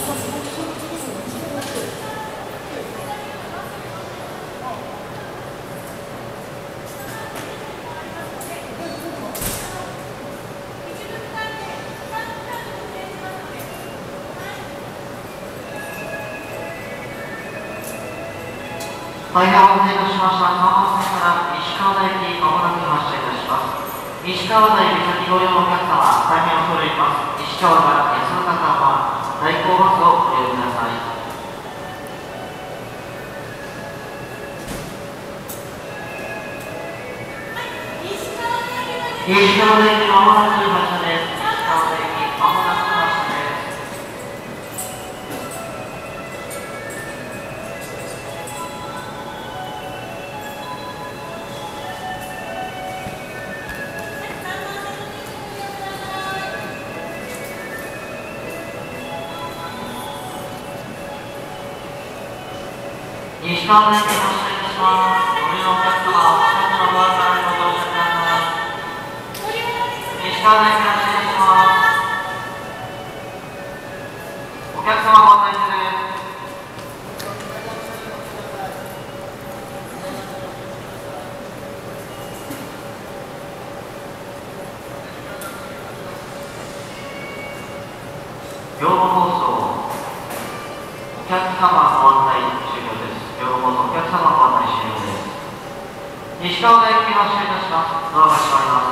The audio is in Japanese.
大変お待たせいたしました。3番線から石川田行きまもなく発車いたします。石川田行き先ご利用のお客様、大変恐れ入ります。石川田安中間は代行バスをご利用ください。石川田行きまもなく発車です。石川田行きまもなく発車です。石川田駅発車いたします。ご利用のお客様、お近くのドアからご乗車ください。石川田駅発車いたします。お客様ご案内中です。業務放送、お客様ご案内終了です。両方のお客様ご案内終了です。西川田駅発車いたします。ドアが閉まります。